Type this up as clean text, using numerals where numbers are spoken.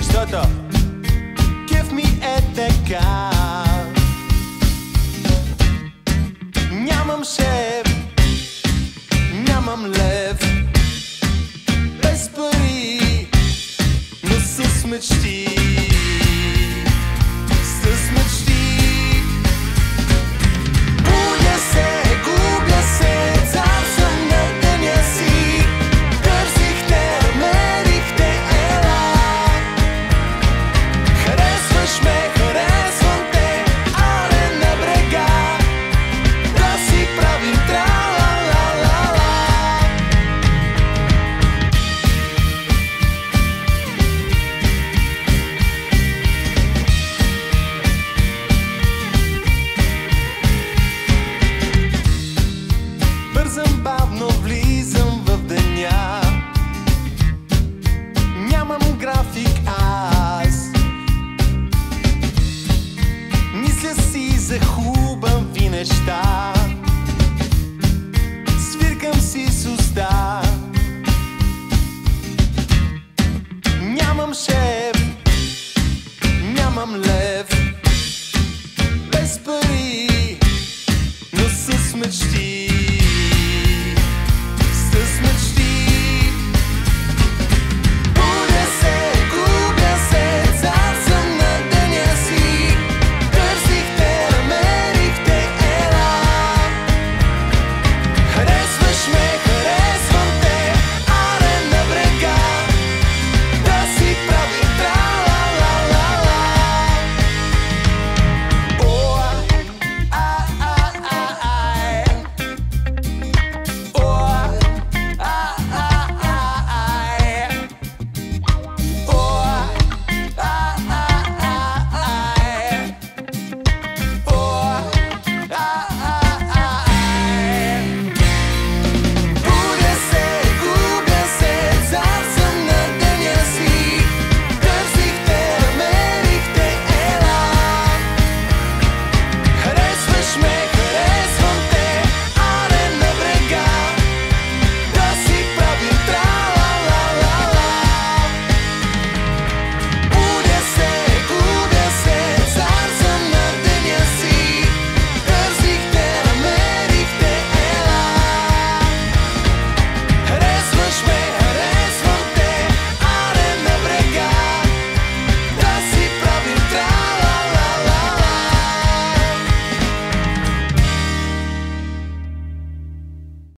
защото кеф ми е така. Нямам шеф, нямам лев, без пари, но с мечти. С мечти. Будя се, губя се, цар съм на деня си. Търсихте, намерихте, ела. Харесваш ме, харесвам те, а не на брега. Да си правим тралала. Бързам